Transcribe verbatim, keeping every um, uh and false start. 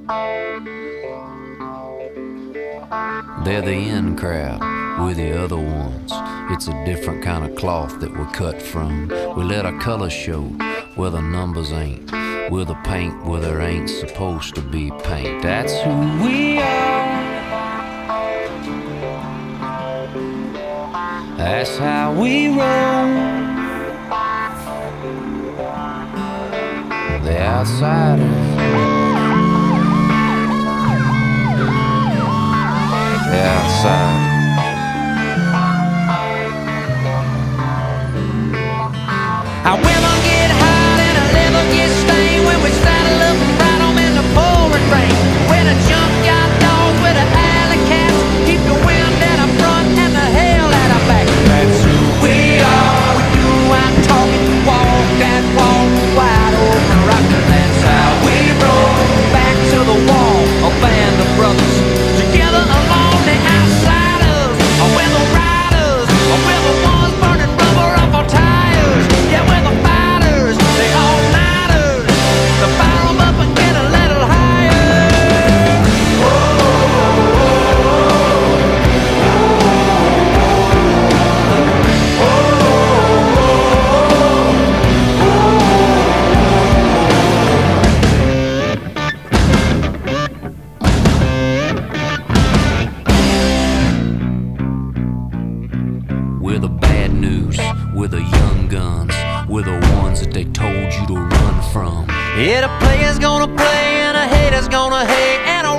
They're the in crowd, we're the other ones. It's a different kind of cloth that we're cut from. We let our colors show where the numbers ain't. We're the paint where there ain't supposed to be paint. That's who we are. That's how we roll. The outsiders. The outside. Our women get hot and our liver gets stained when we saddle up and ride 'em in the pouring rain. We're the junkyard dogs with the alley cats, keep the wind at our front and the hell at our back. That's who we are. We do our talking, walk that walk, wide open rockin'. That's how we roll. Back to the wall, a band of brothers together along the outsiders. We're the riders, we're the ones burning rubber off our tires. Yeah, we're the fighters, the all-nighters, to fire 'em up and get a little higher. We're the bad news, we're the young guns, we're the ones that they told you to run from. Yeah, the player's gonna play and a hater's gonna hate, and a